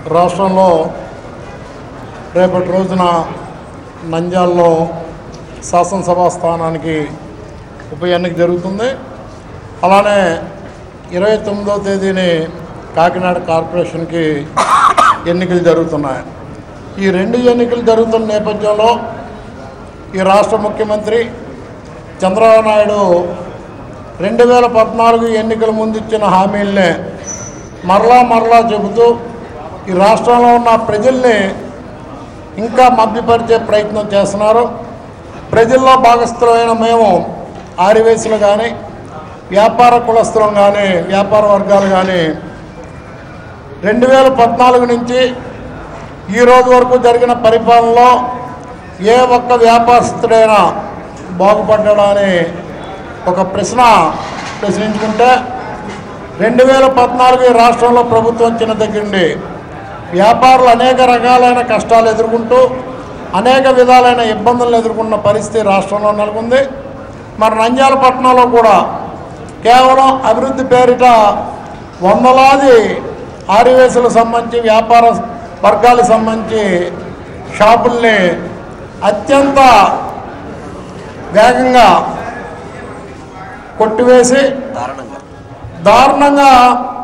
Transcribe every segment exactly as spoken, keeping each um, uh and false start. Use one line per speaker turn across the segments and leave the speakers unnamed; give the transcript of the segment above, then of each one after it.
రాష్ట్రంలో రేపటి రోజున నంద్యాలలో శాసనసభ స్థానానికి ఉప ఎన్నిక జరుగుతుంది. అలానే ఇరవై తొమ్మిదవ తేదీని కాకినాడ కార్పొరేషన్కి ఎన్నికలు జరుగుతున్నాయి. ఈ రెండు ఎన్నికలు జరుగుతున్న నేపథ్యంలో ఈ రాష్ట్ర ముఖ్యమంత్రి చంద్రబాబు నాయుడు రెండు వేల పద్నాలుగు ఎన్నికల ముందు ఇచ్చిన హామీలనే మరలా మరలా చెబుతూ ఈ రాష్ట్రంలో ఉన్న ప్రజల్ని ఇంకా మభ్యపరిచే ప్రయత్నం చేస్తున్నారు. ప్రజల్లో భాగస్థులైన మేము ఆర్యవేసులు కానీ వ్యాపార కులస్తులం కానీ వ్యాపార వర్గాలు కానీ రెండు వేల పద్నాలుగు నుంచి ఈ రోజు వరకు జరిగిన పరిపాలనలో ఏ ఒక్క వ్యాపారస్తుడైనా బాగుపడ్డా అని ఒక ప్రశ్న ప్రశ్నించుకుంటే రెండు వేల పద్నాలుగు ఈ రాష్ట్రంలో ప్రభుత్వం వచ్చిన దగ్గర నుండి వ్యాపారులు అనేక రకాలైన కష్టాలు ఎదుర్కొంటూ అనేక విధాలైన ఇబ్బందులను ఎదుర్కొన్న పరిస్థితి రాష్ట్రంలో నెలకొంది. మరి నంద్యాల పట్టణంలో కూడా కేవలం అభివృద్ధి పేరిట వందలాది ఆర్యవేసులకు సంబంధించి వ్యాపార వర్గాలకు సంబంధించి షాపుల్ని అత్యంత వేగంగా కొట్టివేసి దారుణంగా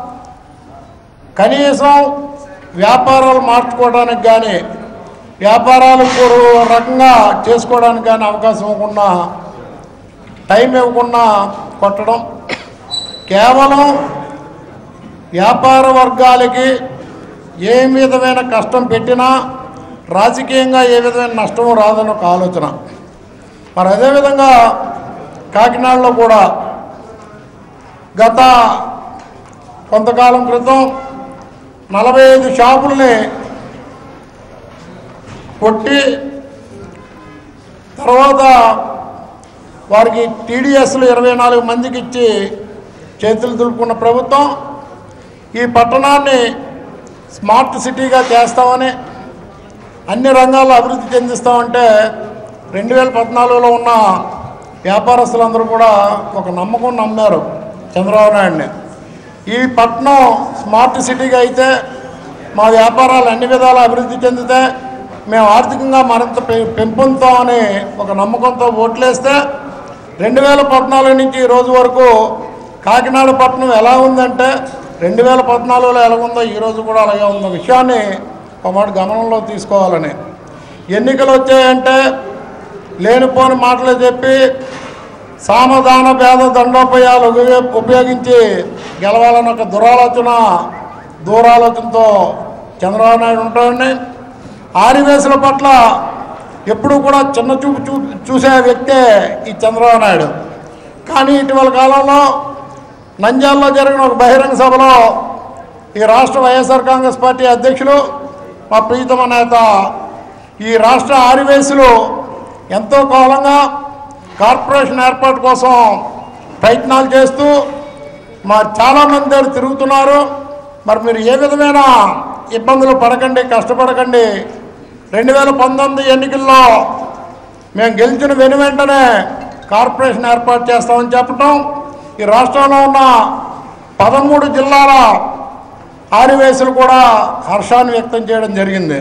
కనీసం వ్యాపారాలు మార్చుకోవడానికి కానీ వ్యాపారాలు రకంగా చేసుకోవడానికి కానీ అవకాశం ఇవ్వకుండా టైం ఇవ్వకుండా కొట్టడం, కేవలం వ్యాపార వర్గాలకి ఏ విధమైన కష్టం పెట్టినా రాజకీయంగా ఏ విధమైన నష్టం రాదని ఒక ఆలోచన. మరి అదేవిధంగా కాకినాడలో కూడా గత కొంతకాలం క్రితం నలభై ఐదు షాపుల్ని కొట్టి తర్వాత వారికి టీడీఎస్లు ఇరవై నాలుగు మందికి ఇచ్చి చేతులు దులుపుకున్న ప్రభుత్వం ఈ పట్టణాన్ని స్మార్ట్ సిటీగా చేస్తామని అన్ని రంగాల్లో అభివృద్ధి చెందిస్తామంటే రెండు వేల పద్నాలుగులో ఉన్న వ్యాపారస్తులందరూ కూడా ఒక నమ్మకం నమ్మారు చంద్రబాబు నాయుడిని. ఈ పట్టణం స్మార్ట్ సిటీగా అయితే మా వ్యాపారాలు అన్ని విధాలా అభివృద్ధి చెందితే మేము ఆర్థికంగా మరింత పెంపొందుతామని ఒక నమ్మకంతో ఓట్లేస్తే రెండు వేల పద్నాలుగు నుంచి ఈ రోజు వరకు కాకినాడ పట్టణం ఎలా ఉందంటే రెండు వేల పద్నాలుగులో ఎలా ఉందో ఈరోజు కూడా అలాగే ఉన్న విషయాన్ని ఒక మాట గమనంలో తీసుకోవాలని. ఎన్నికలు వచ్చాయంటే లేనిపోని మాటలు చెప్పి సామధాన భేద దండోపాయాలు ఉపయోగించి గెలవాలని ఒక దురాలోచన దూరాలోచనతో చంద్రబాబు నాయుడు ఉంటాడండి. ఆర్యవేసుల పట్ల ఎప్పుడు కూడా చిన్న చూపు చూ చూసే వ్యక్తే ఈ చంద్రబాబు నాయుడు. కానీ ఇటీవల కాలంలో నంద్యాలలో జరిగిన ఒక బహిరంగ సభలో ఈ రాష్ట్ర వైఎస్ఆర్ కాంగ్రెస్ పార్టీ అధ్యక్షులు మా ప్రీతమ నేత ఈ రాష్ట్ర ఆర్యవేసులు ఎంతో కాలంగా కార్పొరేషన్ ఏర్పాటు కోసం ప్రయత్నాలు చేస్తూ మరి చాలామంది దగ్గర తిరుగుతున్నారు. మరి మీరు ఏ విధమైన ఇబ్బందులు పడకండి, కష్టపడకండి, రెండు వేల పంతొమ్మిది ఎన్నికల్లో మేము గెలిచిన వెను వెంటనే కార్పొరేషన్ ఏర్పాటు చేస్తామని చెప్పటం ఈ రాష్ట్రంలో ఉన్న పదమూడు జిల్లాల ఆర్యవేసులు కూడా హర్షాన్ని వ్యక్తం చేయడం జరిగింది.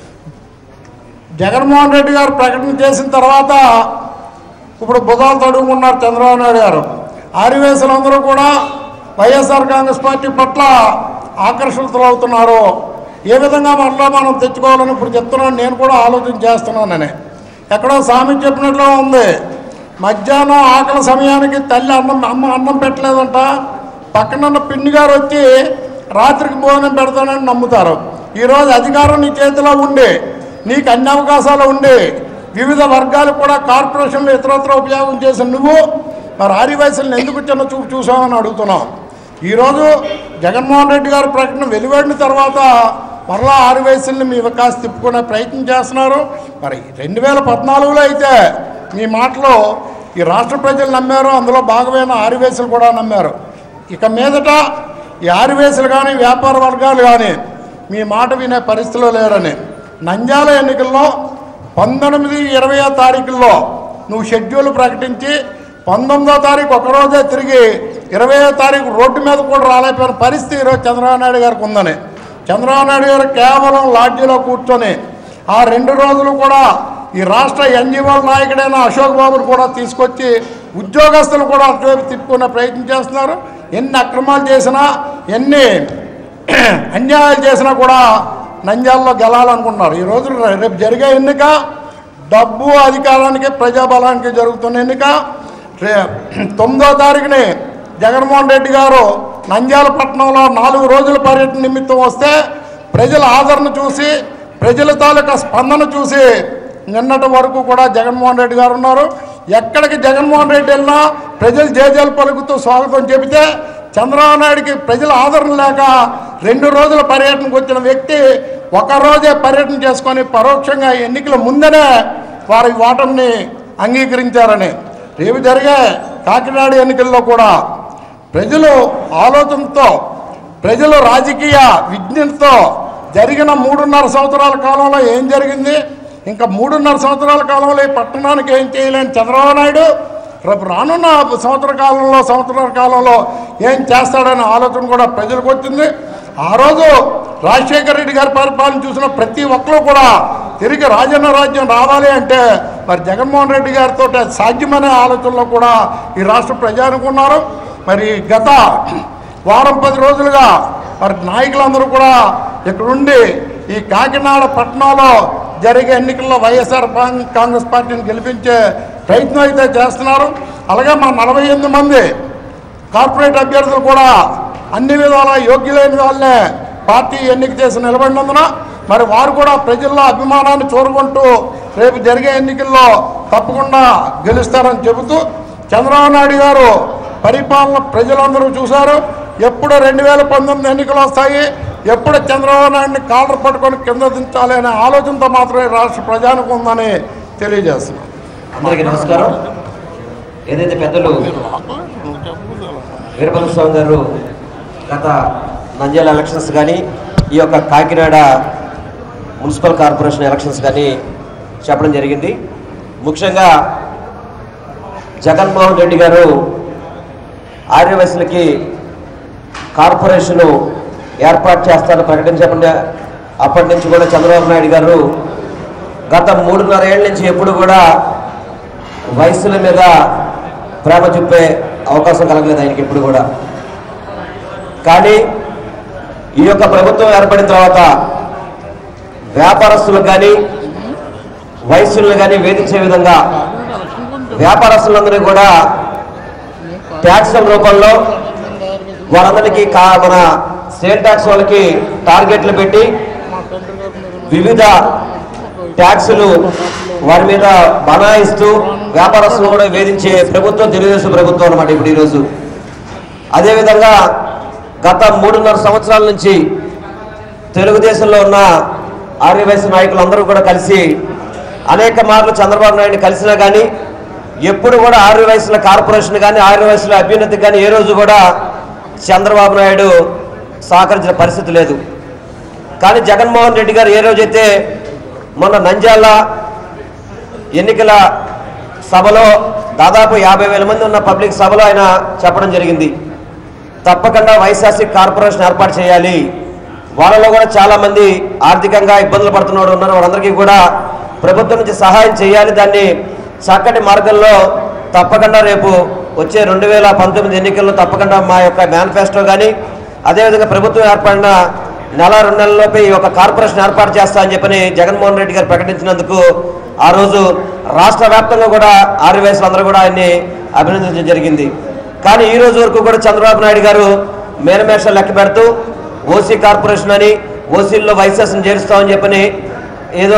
జగన్మోహన్ రెడ్డి గారు ప్రకటన చేసిన తర్వాత ఇప్పుడు బుధాలు తడుముకున్నారు చంద్రబాబు నాయుడు గారు. ఆర్యవేసులందరూ కూడా వైఎస్ఆర్ కాంగ్రెస్ పార్టీ పట్ల ఆకర్షితులు అవుతున్నారు. ఏ విధంగా మరలా మనం తెచ్చుకోవాలని ఇప్పుడు చెప్తున్నాను, నేను కూడా ఆలోచన చేస్తున్నానని. ఎక్కడో సామెత చెప్పినట్లు ఉంది, మధ్యాహ్నం ఆకలి సమయానికి తల్లి అన్నం అమ్మ అన్నం పెట్టలేదంట, పక్కనున్న పిన్ని గారు వచ్చి రాత్రికి భోజనం పెడతానని నమ్ముతారు. ఈరోజు అధికారం నీ చేతిలో ఉండి నీకు అన్ని అవకాశాలు ఉండి వివిధ వర్గాలకు కూడా కార్పొరేషన్లు ఇతరత్ర ఉపయోగం చేసిన నువ్వు మరి ఆర్యవేసులను ఎందుకు చిన్న చూపు చూసామని అడుగుతున్నావు. ఈరోజు జగన్మోహన్ రెడ్డి గారి ప్రకటన వెలువడిన తర్వాత మరలా ఆర్యవేసుల్ని మీ వికాస్ తిప్పుకునే ప్రయత్నం చేస్తున్నారు. మరి రెండు వేల పద్నాలుగులో అయితే మీ మాటలో ఈ రాష్ట్ర ప్రజలు నమ్మారు, అందులో భాగమైన ఆర్యవేసులు కూడా నమ్మారు. ఇక మీదట ఈ ఆర్యవేసులు కానీ వ్యాపార వర్గాలు కానీ మీ మాట వినే పరిస్థితిలో లేరని నంద్యాల ఎన్నికల్లో పంతొమ్మిది ఇరవయో తారీఖుల్లో నువ్వు షెడ్యూల్ ప్రకటించి పంతొమ్మిదో తారీఖు ఒకరోజే తిరిగి ఇరవయో తారీఖు రోడ్డు మీద కూడా రాలేకపోయిన పరిస్థితి ఈరోజు చంద్రబాబు నాయుడు గారికి ఉందని చంద్రబాబు నాయుడు గారు కేవలం లాడ్జీలో కూర్చొని ఆ రెండు రోజులు కూడా ఈ రాష్ట్ర ఎన్జీఓ నాయకుడైన అశోక్ బాబును కూడా తీసుకొచ్చి ఉద్యోగస్తులు కూడా అటువైపు తిప్పుకునే ప్రయత్నం చేస్తున్నారు. ఎన్ని అక్రమాలు చేసినా ఎన్ని అన్యాయాలు చేసినా కూడా నంద్యాలలో గెలాలనుకుంటున్నారు. ఈరోజు రేపు జరిగే ఎన్నిక డబ్బు అధికారానికి ప్రజాబలానికి జరుగుతున్న ఎన్నిక. తొమ్మిదో తారీఖుని జగన్మోహన్ రెడ్డి గారు నంద్యాల పట్టణంలో నాలుగు రోజుల పర్యటన నిమిత్తం వస్తే ప్రజల ఆదరణ చూసి ప్రజల తాలూకా స్పందన చూసి నిన్నటి వరకు కూడా జగన్మోహన్ రెడ్డి గారు ఉన్నారు. ఎక్కడికి జగన్మోహన్ రెడ్డి వెళ్ళినా ప్రజలు జేజేలు పలుకుతూ స్వాగతం చెబితే చంద్రబాబు నాయుడికి ప్రజల ఆదరణ లేక రెండు రోజుల పర్యటనకు వచ్చిన వ్యక్తి ఒకరోజే పర్యటన చేసుకొని పరోక్షంగా ఎన్నికల ముందనే వారి ఓటమిని అంగీకరించారని. రేపు జరిగే కాకినాడ ఎన్నికల్లో కూడా ప్రజలు ఆలోచనతో ప్రజలు రాజకీయ విజ్ఞతతో జరిగిన మూడున్నర సంవత్సరాల కాలంలో ఏం జరిగింది, ఇంకా మూడున్నర సంవత్సరాల కాలంలో ఈ పట్టణానికి ఏం చేయలేని చంద్రబాబు నాయుడు రేపు రానున్న సంవత్సర కాలంలో సంవత్సరాల కాలంలో ఏం చేస్తాడనే ఆలోచన కూడా ప్రజలకు వచ్చింది. ఆ రోజు రాజశేఖర రెడ్డి గారి పరిపాలన చూసిన ప్రతి ఒక్కరు కూడా తిరిగి రాజన్న రాజ్యం రావాలి అంటే మరి జగన్మోహన్ రెడ్డి గారితో సాధ్యమనే ఆలోచనలో కూడా ఈ రాష్ట్ర ప్రజలు ఉన్నారు. మరి గత వారం పది రోజులుగా మరి నాయకులందరూ కూడా ఇక్కడుండి ఈ కాకినాడ పట్టణంలో జరిగే ఎన్నికల్లో వైఎస్ఆర్ కాంగ్రెస్ పార్టీని గెలిపించే ప్రయత్నం అయితే చేస్తున్నారు. అలాగే మా నలభై ఎనిమిది మంది కార్పొరేట్ అభ్యర్థులు కూడా అన్ని విధాల యోగ్యులైన వాళ్ళనే పార్టీ ఎన్నిక చేసి నిలబడినందున మరి వారు కూడా ప్రజల్లో అభిమానాన్ని చూరగొంటూ రేపు జరిగే ఎన్నికల్లో తప్పకుండా గెలుస్తారని చెబుతూ చంద్రబాబు నాయుడు గారు పరిపాలన ప్రజలందరూ చూశారు. ఎప్పుడు రెండు వేల పంతొమ్మిది ఎన్నికలు వస్తాయి, ఎప్పుడు చంద్రబాబు నాయుడిని కాలర్ పట్టుకొని కింద దించాలి అనే ఆలోచనతో మాత్రమే రాష్ట్ర ప్రజానికి ఉందని తెలియజేస్తున్నాం.
అందరికీ నమస్కారం. ఏదైతే పెద్దలు వీరభద్ర స్వామి గారు గత నంద్యాల ఎలక్షన్స్ కానీ ఈ యొక్క కాకినాడ మున్సిపల్ కార్పొరేషన్ ఎలక్షన్స్ కానీ చెప్పడం జరిగింది. ముఖ్యంగా జగన్మోహన్ రెడ్డి గారు ఆర్యవైశ్యులకి కార్పొరేషను ఏర్పాటు చేస్తారని ప్రకటించకుండా అప్పటి నుంచి కూడా చంద్రబాబు నాయుడు గారు గత మూడున్నర ఏళ్ళ నుంచి ఎప్పుడు కూడా వయసుల మీద ప్రేమ చూపే అవకాశం కలగలేదు ఆయనకి ఎప్పుడు కూడా. కానీ ఈ యొక్క ప్రభుత్వం ఏర్పడిన తర్వాత వ్యాపారస్తులకు కానీ వయసులను కానీ వేధించే విధంగా వ్యాపారస్తులందరినీ కూడా ట్యాక్సుల రూపంలో వారందరికీ కా మన సేల్ ట్యాక్స్ వాళ్ళకి టార్గెట్లు పెట్టి వివిధ ట్యాక్సులు వారి మీద బనాయిస్తూ వ్యాపారస్తులు కూడా వేధించే ప్రభుత్వం తెలుగుదేశం ప్రభుత్వం అన్నమాట ఇప్పుడు ఈరోజు. అదేవిధంగా గత మూడున్నర సంవత్సరాల నుంచి తెలుగుదేశంలో ఉన్న ఆర్యవైశ్య నాయకులందరూ కూడా కలిసి అనేక మార్లు చంద్రబాబు నాయుడిని కలిసినా కానీ ఎప్పుడు కూడా ఆర్యవైశ్యుల కార్పొరేషన్ కానీ ఆర్యవైశ్యుల అభ్యున్నతికి కానీ ఏ రోజు కూడా చంద్రబాబు నాయుడు సహకరించిన పరిస్థితి లేదు. కానీ జగన్మోహన్ రెడ్డి గారు ఏ రోజైతే మొన్న నంద్యాల ఎన్నికల సభలో దాదాపు యాభై వేల మంది ఉన్న పబ్లిక్ సభలో ఆయన చెప్పడం జరిగింది, తప్పకుండా వైఎస్ఆర్సీ కార్పొరేషన్ ఏర్పాటు చేయాలి, వాళ్ళలో కూడా చాలామంది ఆర్థికంగా ఇబ్బందులు పడుతున్న ఉన్నారు, వాళ్ళందరికీ కూడా ప్రభుత్వం నుంచి సహాయం చేయాలి, దాన్ని చక్కటి మార్గంలో తప్పకుండా రేపు వచ్చే రెండు వేల పంతొమ్మిది ఎన్నికల్లో తప్పకుండా మా యొక్క మేనిఫెస్టో కానీ అదేవిధంగా ప్రభుత్వం ఏర్పడిన నెల రెండు నెలల్లోపే ఈ యొక్క కార్పొరేషన్ ఏర్పాటు చేస్తా అని చెప్పని జగన్మోహన్ రెడ్డి గారు ప్రకటించినందుకు ఆ రోజు రాష్ట్ర వ్యాప్తంగా కూడా ఆర్యవైశ్యులందరూ కూడా ఆయన్ని అభినందించడం జరిగింది. కానీ ఈ రోజు వరకు కూడా చంద్రబాబు నాయుడు గారు మేనిఫెస్టో లెక్క పెడుతూ ఓసీ కార్పొరేషన్ అని ఓసీల్లో వైఎస్ఆర్సీని చేరుస్తామని చెప్పని ఏదో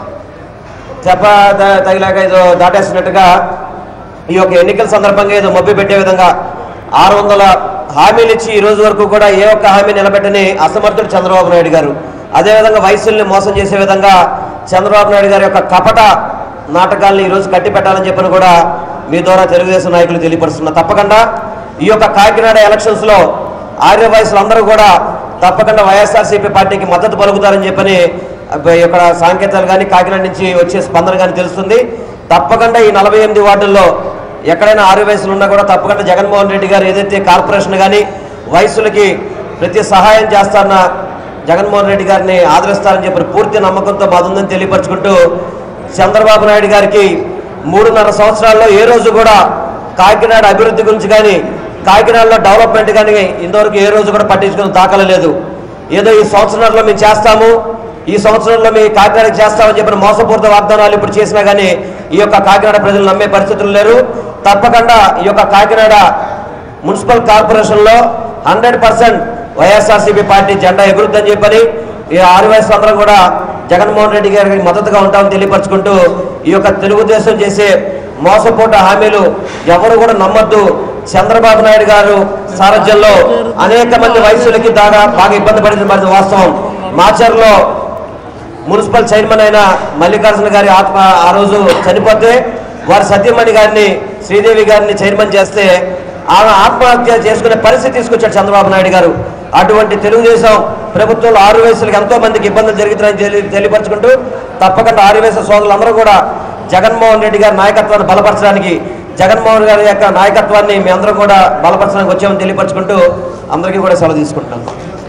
చెప్ప తగిలాక ఏదో దాటేస్తున్నట్టుగా ఈ యొక్క ఎన్నికల సందర్భంగా ఏదో మభ్య పెట్టే విధంగా ఆరు వందల హామీలు ఇచ్చి ఈ రోజు వరకు కూడా ఏ ఒక్క హామీ నిలబెట్టని అసమర్థుడు చంద్రబాబు నాయుడు గారు. అదేవిధంగా వయసుల్ని మోసం చేసే విధంగా చంద్రబాబు నాయుడు గారి యొక్క కపట నాటకాలను ఈరోజు కట్టి పెట్టాలని చెప్పని కూడా మీ ద్వారా తెలుగుదేశం నాయకులు తెలియపరుస్తున్నారు. తప్పకుండా ఈ యొక్క కాకినాడ ఎలక్షన్స్లో ఆర్యవైశ్యులందరూ కూడా తప్పకుండా వైఎస్ఆర్సీపీ పార్టీకి మద్దతు పలుకుతారని చెప్పని ఇక్కడ సాంకేతాలు కానీ కాకినాడ నుంచి వచ్చే స్పందన కానీ తెలుస్తుంది. తప్పకుండా ఈ నలభై ఎనిమిది వార్డుల్లో ఎక్కడైనా ఆర్యవైశ్యులు ఉన్నా కూడా తప్పకుండా జగన్మోహన్ రెడ్డి గారు ఏదైతే కార్పొరేషన్ కానీ వయసులకి ప్రతి సహాయం చేస్తారన్న జగన్మోహన్ రెడ్డి గారిని ఆదరిస్తారని చెప్పి పూర్తి నమ్మకంతో బాగుందని తెలియపరచుకుంటూ చంద్రబాబు నాయుడు గారికి మూడున్నర సంవత్సరాల్లో ఏ రోజు కూడా కాకినాడ అభివృద్ధి గురించి కానీ కాకినాడలో డెవలప్మెంట్ కానీ ఇంతవరకు ఏ రోజు కూడా పట్టించుకుని దాఖలు లేదు. ఏదో ఈ సంవత్సరంలో మేము చేస్తాము, ఈ సంవత్సరంలో మేము కాకినాడకి చేస్తామని చెప్పిన మోసపూరిత వాగ్దానాలు ఇప్పుడు చేసినా కానీ ఈ యొక్క కాకినాడ ప్రజలు నమ్మే పరిస్థితులు లేరు. తప్పకుండా ఈ యొక్క కాకినాడ మున్సిపల్ కార్పొరేషన్లో హండ్రెడ్ పర్సెంట్ వైఎస్ఆర్సీపీ పార్టీ జెండా ఎగురుద్దని చెప్పని ఈ ఆరు వయసులందరం కూడా జగన్మోహన్ రెడ్డి గారికి మద్దతుగా ఉంటామని తెలియపరచుకుంటూ ఈ యొక్క తెలుగుదేశం చేసే మోసపోట హామీలు ఎవరు కూడా నమ్మద్దు. చంద్రబాబు నాయుడు గారు సారథ్యంలో అనేక మంది వయసులకి దాగా బాగా ఇబ్బంది పడిన వాస్తవం. మాచర్లో మున్సిపల్ చైర్మన్ అయిన మల్లికార్జున గారి ఆత్మ ఆ రోజు చనిపోతే వారి సత్యమణి గారిని శ్రీదేవి గారిని చైర్మన్ చేస్తే ఆమె ఆత్మహత్య చేసుకునే పరిస్థితి తీసుకొచ్చాడు చంద్రబాబు నాయుడు గారు. అటువంటి తెలుగుదేశం ప్రభుత్వంలో ఆరు వయసులకు ఎంతో మందికి ఇబ్బందులు జరుగుతున్నాయని తెలి తెలియపరచుకుంటూ తప్పకుండా ఆరు వయసు సోదరులందరూ కూడా జగన్మోహన్ రెడ్డి గారి నాయకత్వాన్ని బలపరచడానికి జగన్మోహన్ గారి యొక్క నాయకత్వాన్ని మీ అందరూ కూడా బలపరచడానికి వచ్చామని తెలియపరచుకుంటూ అందరికీ కూడా సెలవు తీసుకుంటున్నాం.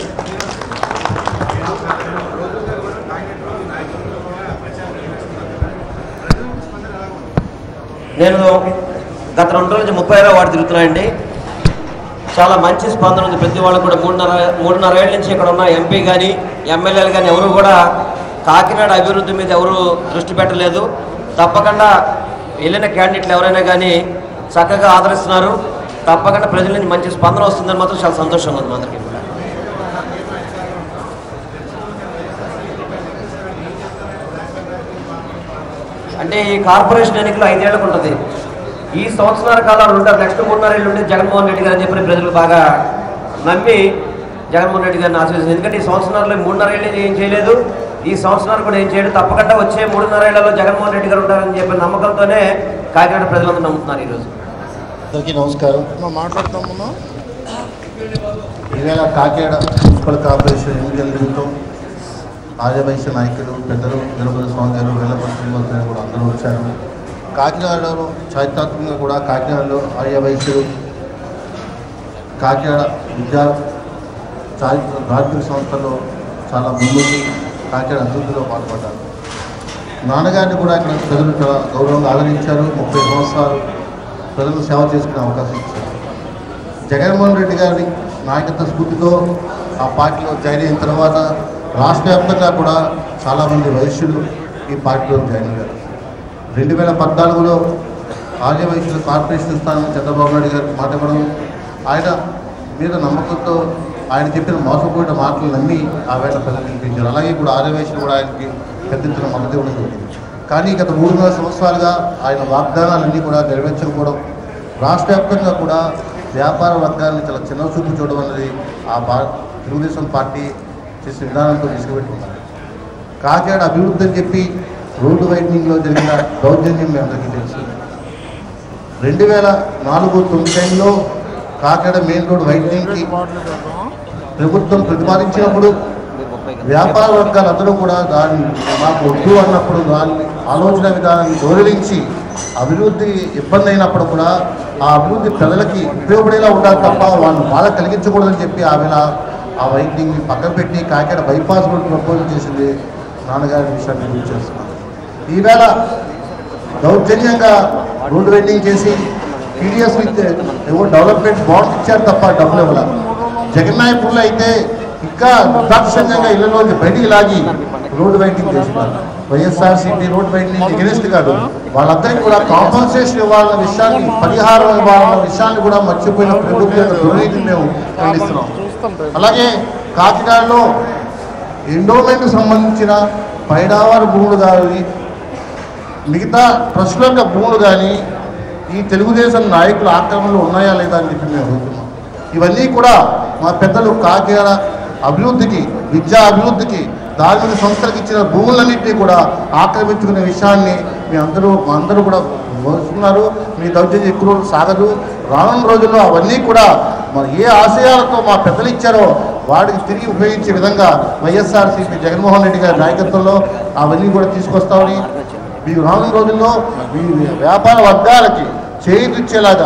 నేను గత రెండు రోజుల నుంచి ముప్పై ఆరో వార్డు తిరుగుతున్నానండి. చాలా మంచి స్పందన ఉంది. ప్రతి వాళ్ళు కూడా మూడున్నర మూడున్నర ఏళ్ళ నుంచి ఇక్కడ ఉన్న ఎంపీ కానీ ఎమ్మెల్యేలు కానీ ఎవరు కూడా కాకినాడ అభివృద్ధి మీద ఎవరు దృష్టి పెట్టలేదు. తప్పకుండా వెళ్ళిన క్యాండిడేట్లు ఎవరైనా కానీ చక్కగా ఆదరిస్తున్నారు. తప్పకుండా ప్రజల నుంచి మంచి స్పందన వస్తుందని మాత్రం చాలా సంతోషంగా ఉంది అందరికీ కూడా. అంటే ఈ కార్పొరేషన్ ఎన్నికలు ఐదేళ్లకు ఉంటుంది. ఈ సంవత్సరాల కాలాలు ఉంటారు, నెక్స్ట్ మూడున్నర ఏళ్ళు ఉంటే జగన్మోహన్ రెడ్డి గారు అని చెప్పి ప్రజలు బాగా నమ్మి జగన్మోహన్ రెడ్డి గారిని ఆశీర్వదించారు. ఎందుకంటే ఈ సంవత్సరాల్లో మూడున్నర ఏళ్ళు ఏం చేయలేదు, ఈ సంవత్సరాలు కూడా ఏం చేయలేదు. తప్పకుండా వచ్చే మూడున్నర ఏళ్లలో జగన్మోహన్ రెడ్డి గారు ఉంటారని చెప్పి నమ్మకంతోనే కాకినాడ ప్రజలందరూ నమ్ముతున్నారు. ఈరోజు
అందరికీ నమస్కారం.
మాట్లాడుతాము.
ఈవేళ కాకినాడ మున్సిపల్ కార్పొరేషన్ ఎన్నికల నిమిత్తం ఆర్యవైశ్య నాయకులు పెద్దలు నిరుపతి స్వామి గారు వెల్లపల్లి శ్రీనివాస గారు కూడా అందరూ వచ్చారు. కాకినాడలో చారిత్రాత్మకంగా కూడా కాకినాడలో ఆర్యవైశ్యులు కాకినాడ విద్యా చారిత్ర ధార్మిక సంస్థల్లో చాలా ముందుండి కాకినాడ అభివృద్ధిలో పాల్పడ్డారు. నాన్నగారిని కూడా ఇక్కడ ప్రజలు చాలా గౌరవంగా ఆదరించారు. ముప్పై సంవత్సరాలు ప్రజలకు సేవ చేసుకునే అవకాశం ఇచ్చారు. జగన్మోహన్ రెడ్డి గారి నాయకత్వ స్ఫూర్తితో ఆ పార్టీలో జాయిన్ అయిన తర్వాత రాష్ట్ర వ్యాప్తంగా కూడా చాలామంది వైశ్యులు ఈ పార్టీలో జాయిన్ అయ్యారు. రెండు వేల పద్నాలుగులో ఆర్యవైశ్యుల కార్పొరేషన్ స్థానం చంద్రబాబు నాయుడు గారికి మాట ఇవ్వడం, ఆయన మీద నమ్మకంతో ఆయన చెప్పిన మోసపోయిన మాటలు నమ్మి ఆ వేళ ప్రజలు గెలిపించారు. అలాగే ఇప్పుడు ఆర్యవైశ్యులు కూడా ఆయనకి పెద్ద ఎత్తున మద్దతు ఇవ్వడం జరిగింది. కానీ గత మూడున్నర సంవత్సరాలుగా ఆయన వాగ్దానాలన్నీ కూడా నెరవేర్చకపోవడం, రాష్ట్ర వ్యాప్తంగా కూడా వ్యాపార వర్గాన్ని చాలా చిన్న చూపు చూడడం అనేది ఆ పా తెలుగుదేశం పార్టీ చేసిన విధానంతో తీసుకుపెట్టుకున్నారు. కాకినాడ అభివృద్ధి అని చెప్పి రోడ్డు వైడనింగ్లో జరిగిన దౌర్జన్యం మీ అందరికీ తెలుసు. రెండు వేల నాలుగు తొమ్మిది టైంలో కాకినాడ మెయిన్ రోడ్ వైడనింగ్కి ప్రభుత్వం ప్రతిపాదించినప్పుడు వ్యాపార వర్గాలందరూ కూడా దాన్ని మాకు వద్దు అన్నప్పుడు దాన్ని ఆలోచన విధానాన్ని గౌరవించి అభివృద్ధి ఇబ్బంది అయినప్పుడు కూడా ఆ అభివృద్ధి ప్రజలకి ఉపయోగపడేలా ఉండాలి తప్ప వాళ్ళు బాధ కలిగించకూడదని చెప్పి ఆమె ఆ వైద్యుని పక్కన పెట్టి కాకినాడ బైపాస్ రోడ్ ప్రపోజల్ చేసింది నాన్నగారి విషయాన్ని గురించి చేస్తున్నారు. ఈవేళ దౌర్జన్యంగా రోడ్డు వెండింగ్ చేసి టీడీఎస్ ఏవో డెవలప్మెంట్ బాండ్స్ ఇచ్చారు తప్ప డబ్బులు ఇవ్వాలి. జగన్నాయపూర్లో అయితే ఇంకా నిర్దాక్షిణ్యంగా ఇళ్లలోంచి బయటికి లాగి రోడ్డు వెండింగ్ చేస్తున్నారు. వైఎస్ఆర్సీపీ రోడ్డు వెండింగ్ ఎగరెస్ట్ కాదు, వాళ్ళందరికీ కూడా కాంపన్సేషన్ ఇవ్వాలన్న విషయాన్ని, పరిహారం ఇవ్వాలన్న విషయాన్ని కూడా మర్చిపోయిన ప్రభుత్వం యొక్క దుర్నీతిని మేము ఖండిస్తున్నాం. అలాగే కాకినాడలో ఎండోమెంట్ సంబంధించిన పైడావారి భూములు కానీ మిగతా ట్రస్టుల యొక్క భూములు కానీ ఈ తెలుగుదేశం నాయకుల ఆక్రమణలో ఉన్నాయా లేదా అని చెప్పి మేము అడుగుతున్నాం. ఇవన్నీ కూడా మా పెద్దలు కాకినాడ అభివృద్ధికి, విద్యా అభివృద్ధికి, ధార్మిక సంస్థలకు ఇచ్చిన భూములన్నింటినీ కూడా ఆక్రమించుకునే విషయాన్ని మీ అందరూ మా అందరూ కూడా వస్తున్నారు. మీ దౌర్జన్యం ఎక్కువ రోజులు సాగదు. రానున్న రోజుల్లో అవన్నీ కూడా మరి ఏ ఆశయాలతో మా పెద్దలు ఇచ్చారో వాటికి తిరిగి ఉపయోగించే విధంగా వైఎస్ఆర్సీపీ జగన్మోహన్ రెడ్డి గారి నాయకత్వంలో అవన్నీ కూడా తీసుకొస్తామని, మీ రానున్న రోజుల్లో మీ వ్యాపార వర్గాలకి చేయూతిచ్చేలాగా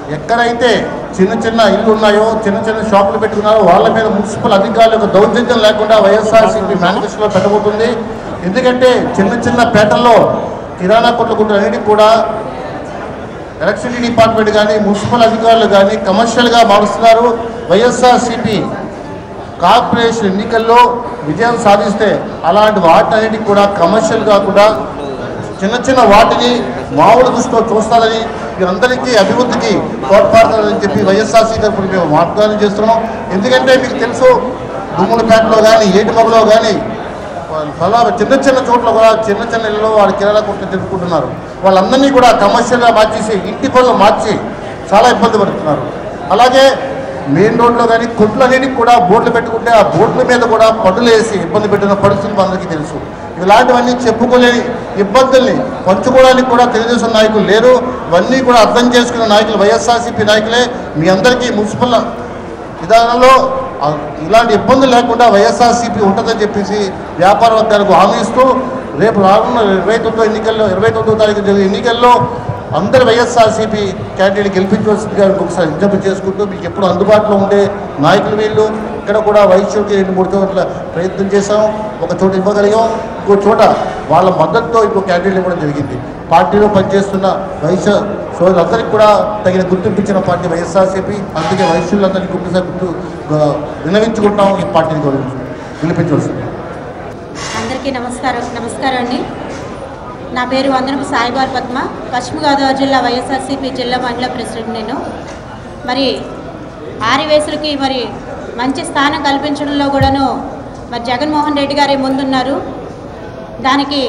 ఎక్కడైతే చిన్న చిన్న ఇల్లు ఉన్నాయో, చిన్న చిన్న షాపులు పెట్టుకున్నారో వాళ్ళ మీద మున్సిపల్ అధికారుల యొక్క దౌర్జన్యం లేకుండా వైఎస్ఆర్సీపీ మేనిఫెస్టోలో పెట్టబోతుంది. ఎందుకంటే చిన్న చిన్న పేటల్లో కిరాణా కొట్ల గుడ్డలన్నిటికీ కూడా ఎలక్ట్రిసిటీ డిపార్ట్మెంట్ కానీ మున్సిపల్ అధికారులు కానీ కమర్షియల్గా మారుస్తున్నారు. వైఎస్ఆర్సీపీ కార్పొరేషన్ ఎన్నికల్లో విజయం సాధిస్తే అలాంటి వాటినన్నిటికీ కూడా కమర్షియల్ కాకుండా చిన్న చిన్న వాటిని మామూలు దృష్టితో చూస్తారని, మీరందరికీ అభివృద్ధికి తోడ్పడతారని చెప్పి వైఎస్ఆర్సీపీ తరఫున మేము వాగ్దానం చేస్తున్నాం. ఎందుకంటే మీకు తెలుసు, దుమ్ములపేటలో కానీ ఏటిమగలో కానీ చాలా చిన్న చిన్న చోట్ల కూడా చిన్న చిన్న ఇళ్ళలో వాళ్ళు కిరాణా కొట్లు తెచ్చుకుంటున్నారు. వాళ్ళందరినీ కూడా కమర్షియల్గా మార్చేసి ఇంటి పనులు మార్చి చాలా ఇబ్బంది పడుతున్నారు. అలాగే మెయిన్ రోడ్లో కానీ కొట్లన్నిటికి కూడా బోర్డులు పెట్టుకుంటే ఆ బోర్డుల మీద కూడా పన్నులు వేసి ఇబ్బంది పెట్టిన పరిస్థితులు మనందరికీ తెలుసు. ఇలాంటివన్నీ చెప్పుకోలేని ఇబ్బందుల్ని పంచుకోవడానికి కూడా తెలుగుదేశం నాయకులు లేరు. ఇవన్నీ కూడా అర్థం చేసుకున్న నాయకులు వైఎస్ఆర్సీపీ నాయకులే. మీ అందరికీ మున్సిపల్ విధానంలో ఇలాంటి ఇబ్బందులు లేకుండా వైఎస్ఆర్సీపీ ఉంటుందని చెప్పేసి వ్యాపార వర్గాలకు హామీ ఇస్తూ రేపు రానున్న ఇరవై తొమ్మిదో ఎన్నికల్లో ఇరవై తొమ్మిదో తారీఖు జరిగే ఎన్నికల్లో అందరు వైఎస్ఆర్సీపీ క్యాండిడేట్ గెలిపించవలసిందిగా ఒకసారి విజ్ఞప్తి చేసుకుంటూ, మీకు ఎప్పుడు అందుబాటులో ఉండే నాయకులు వీళ్ళు. ఇక్కడ కూడా వైశ్యులకి రెండు మూడు చోట్ల ప్రయత్నం చేశాం, ఒక చోట ఇవ్వగలిగాం, ఇంకో చోట వాళ్ళ మద్దతుతో ఇంకో క్యాండిడేట్ ఇవ్వడం జరిగింది. పార్టీలో పనిచేస్తున్న వైశ్య సోదరులందరికీ కూడా తగిన గుర్తింపు ఇచ్చిన పార్టీ వైఎస్ఆర్సీపీ. అందుకే వైశ్యులందరికీ గుర్తు గుర్తు విన్నవించుకుంటాం, ఈ పార్టీని గెలిపించవలసింది.
అందరికీ నమస్కారం నమస్కారం అండి. నా పేరు వందనపు సాయిబార్ పద్మ, పశ్చిమ గోదావరి జిల్లా వైఎస్ఆర్సీపీ జిల్లా మండల ప్రెసిడెంట్ నేను. మరి ఆరివేసులకి మరి మంచి స్థానం కల్పించడంలో కూడాను మరి జగన్మోహన్ రెడ్డి గారే ముందున్నారు. దానికి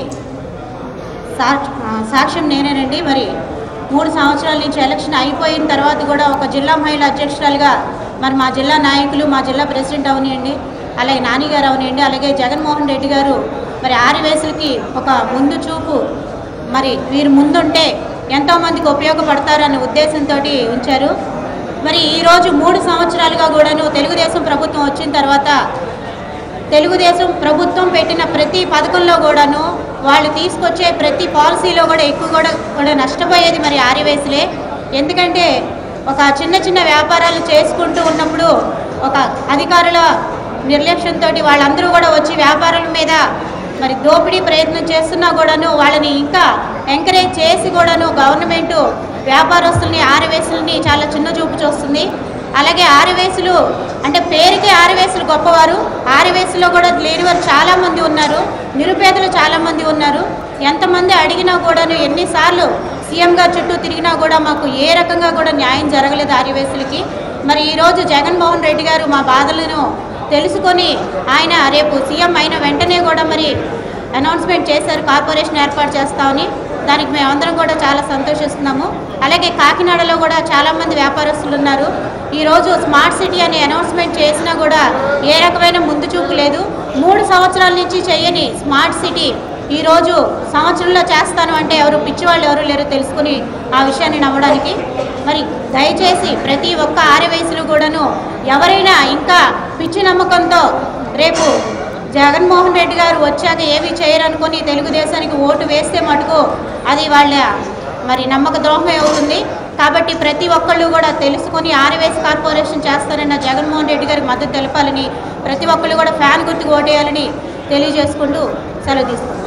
సాక్ష్యం నేనేనండి. మరి మూడు సంవత్సరాల నుంచి ఎలక్షన్ అయిపోయిన తర్వాత కూడా ఒక జిల్లా మహిళా అధ్యక్షురాలుగా మరి మా జిల్లా నాయకులు, మా జిల్లా ప్రెసిడెంట్ అవనియండి, అలాగే నాని గారు అవనియండి, అలాగే జగన్మోహన్ రెడ్డి గారు మరి ఆరివేసులకి ఒక ముందు చూపు, మరి వీరు ముందుంటే ఎంతోమందికి ఉపయోగపడతారనే ఉద్దేశంతో ఉంచారు. మరి ఈరోజు మూడు సంవత్సరాలుగా కూడాను తెలుగుదేశం ప్రభుత్వం వచ్చిన తర్వాత తెలుగుదేశం ప్రభుత్వం పెట్టిన ప్రతి పథకంలో కూడాను వాళ్ళు తీసుకొచ్చే ప్రతి పాలసీలో కూడా ఎక్కువ కూడా కూడా నష్టపోయేది మరి ఆరివేసులే. ఎందుకంటే ఒక చిన్న చిన్న వ్యాపారాలు చేసుకుంటూ ఉన్నప్పుడు ఒక అధికారుల నిర్లక్ష్యంతో వాళ్ళందరూ కూడా వచ్చి వ్యాపారాల మీద మరి దోపిడీ ప్రయత్నం చేస్తున్నా కూడాను వాళ్ళని ఇంకా ఎంకరేజ్ చేసి కూడాను గవర్నమెంట్ వ్యాపారస్తుల్ని ఆరివేసులని చాలా చిన్న చూపు చూస్తుంది. అలాగే ఆరివేసులు అంటే పేరుకే ఆరివేసులు గొప్పవారు, ఆరివేసులో కూడా లేనివారు చాలామంది ఉన్నారు, నిరుపేదలు చాలామంది ఉన్నారు. ఎంతమంది అడిగినా కూడాను ఎన్నిసార్లు సీఎం గారు చుట్టూ తిరిగినా కూడా మాకు ఏ రకంగా కూడా న్యాయం జరగలేదు ఆరివేసులకి. మరి ఈరోజు జగన్మోహన్ రెడ్డి గారు మా బాధలను తెలుసుకొని ఆయన రేపు సీఎం అయిన వెంటనే కూడా మరి అనౌన్స్మెంట్ చేశారు, కార్పొరేషన్ ఏర్పాటు చేస్తామని. దానికి మేమందరం కూడా చాలా సంతోషిస్తున్నాము. అలాగే కాకినాడలో కూడా చాలామంది వ్యాపారస్తులు ఉన్నారు. ఈరోజు స్మార్ట్ సిటీ అనే అనౌన్స్మెంట్ చేసినా కూడా ఏ రకమైన ముందు చూపు లేదు. మూడు సంవత్సరాల నుంచి చేయని స్మార్ట్ సిటీ ఈరోజు సంవత్సరంలో చేస్తాను అంటే ఎవరు పిచ్చివాళ్ళు ఎవరు లేరు తెలుసుకుని ఆ విషయాన్ని నమ్మడానికి. మరి దయచేసి ప్రతి ఒక్క ఆరివేసులు కూడాను ఎవరైనా ఇంకా పిచ్చి నమ్మకంతో రేపు జగన్మోహన్ రెడ్డి గారు వచ్చాక ఏమీ చేయరనుకొని తెలుగుదేశానికి ఓటు వేస్తే మటుకు అది వాళ్ళ మరి నమ్మక ద్రోహమే అవుతుంది. కాబట్టి ప్రతి ఒక్కళ్ళు కూడా తెలుసుకొని ఆరివేస్ కార్పొరేషన్ చేస్తారన్న జగన్మోహన్ రెడ్డి గారికి మద్దతు తెలపాలని, ప్రతి ఒక్కళ్ళు కూడా ఫ్యాన్ గుర్తుకు ఓటేయాలని తెలియజేసుకుంటూ సెలవు తీసుకుంటాం.